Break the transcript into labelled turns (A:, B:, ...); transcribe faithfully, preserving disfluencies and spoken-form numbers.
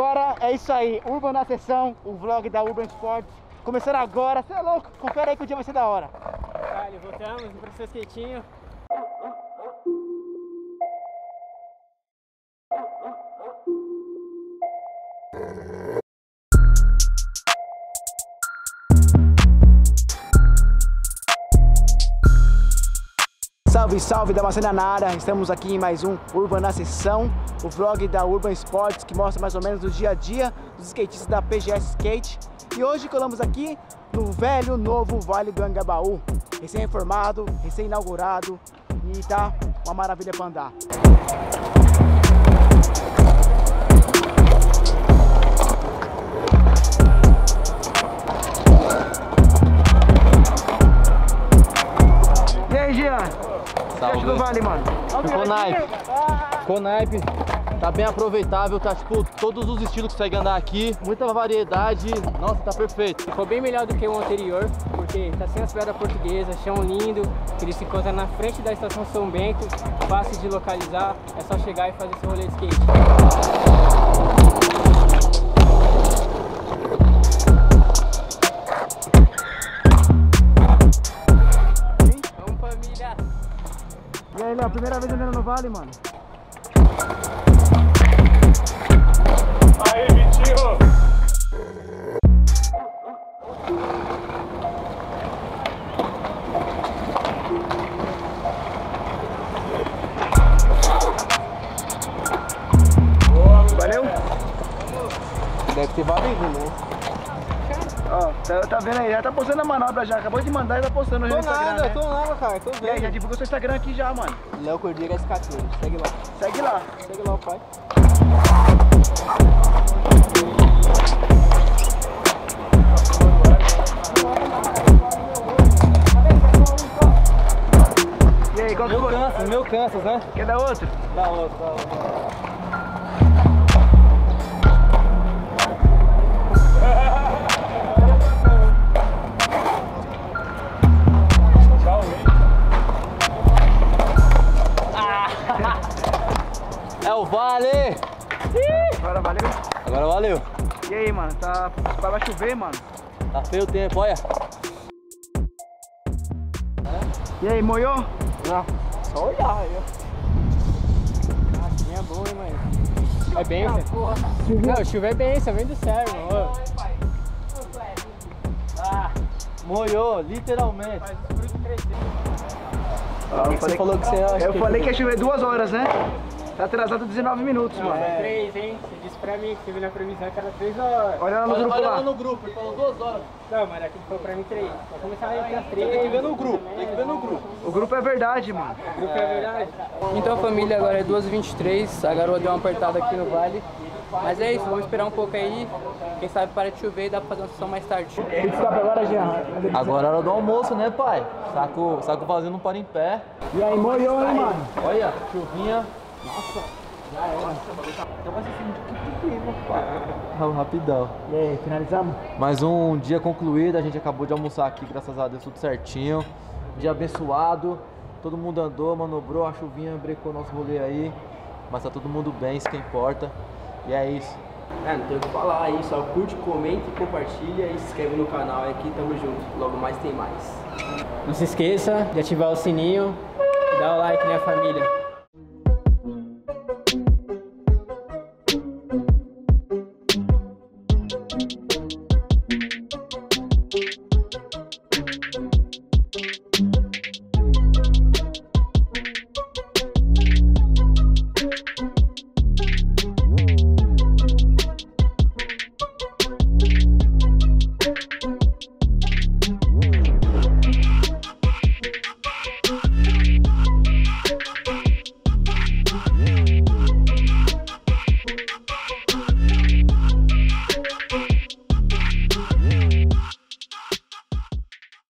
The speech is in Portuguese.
A: agora é isso aí, Urban na sessão, o vlog da Urban Sports. Começando agora, você é louco, confere aí que o dia vai ser da hora.
B: Vale, voltamos pro seu skatinho.
A: Salve, salve, Damascena na área, estamos aqui em mais um Urban na Sessão, o vlog da Urban Sports, que mostra mais ou menos o dia a dia dos skatistas da P G S Skate. E hoje colamos aqui no velho, novo Vale do Anhangabaú, recém-reformado, recém-inaugurado, e tá uma maravilha para andar. E aí, Jean?
C: Salve.
A: Do Vale, mano.
C: Ficou naipe. Ficou naipe. Tá bem aproveitável, tá tipo todos os estilos que consegue andar aqui, muita variedade. Nossa, tá perfeito.
B: Ficou bem melhor do que o anterior, porque tá sem as pedras portuguesas, chão lindo, ele se encontra na frente da estação São Bento, fácil de localizar, é só chegar e fazer seu rolê de skate. Vamos, família!
A: E aí, Léo, primeira vez andando no Vale, mano?
D: Aí, Vitinho!
A: Valeu?
C: Deve ter valido, né?
A: Ó, tá, tá vendo aí, já tá postando a manobra já, acabou de mandar e tá postando hoje
C: Tô
A: no Instagram,
C: nada,
A: né?
C: tô nada, cara, tô
A: E aí, já
C: vendo.
A: divulgou seu Instagram aqui já, mano.
C: Léo Cordeiro S quatorze, segue lá.
A: Segue lá.
C: Segue lá o pai.
A: E aí, qual que
C: Meu
A: foi?
C: Kansas, meu Kansas, né?
A: Quer dar outro?
C: Da outra, da outra. É o Vale!
A: Agora valeu?
C: Agora valeu.
A: E aí, mano, tá... vai chover, mano?
C: Tá feio o tempo, olha.
A: E aí, moiou?
C: Não, só olhar aí, ó.
B: Ah, chuvinha é bom, hein, mãe? É benção. Não, chuva é benção, vem do céu, irmão.
C: Ah, molhou, literalmente.
B: Faz os frutos crescer.
A: Ah, eu
C: Você
A: falei,
C: falou que você acha
A: eu
C: que-
A: falei que ia chover duas horas, né? Tá atrasado dezenove minutos,
B: Não,
A: mano.
B: é três, hein? Você disse pra mim que teve na previsão que era três horas.
A: Olha lá no
C: Olha,
A: grupo
C: olha
A: lá.
C: lá no grupo, ele falou duas horas.
B: Não, mas aqui foi pra mim três. Vai começar entre as três.
C: Tem que ver no grupo, tem que ver no grupo.
A: O grupo é verdade, mano.
B: O grupo é verdade. Então, família, agora é duas e vinte e três. A garoa deu uma apertada aqui no Vale. Mas é isso, vamos esperar um pouco aí. Quem sabe para de chover e dá pra fazer uma sessão mais tarde.
A: Que escape agora, Jean?
C: Agora é hora do almoço, né, pai? Saco, saco vazio não para em pé.
A: E aí, moiou, hein, mano?
C: Olha, chuvinha. Nossa, rapidão.
A: E aí, finalizamos?
C: Mais um dia concluído, a gente acabou de almoçar aqui, graças a Deus, tudo certinho. Dia abençoado, todo mundo andou, manobrou, a chuvinha brecou nosso rolê aí. Mas tá todo mundo bem, isso que importa. E é isso.
E: É, não tem o que falar aí, só curte, comenta e compartilha e se inscreve no canal aqui, tamo junto. Logo mais tem mais.
B: Não se esqueça de ativar o sininho e dar o like, né, família?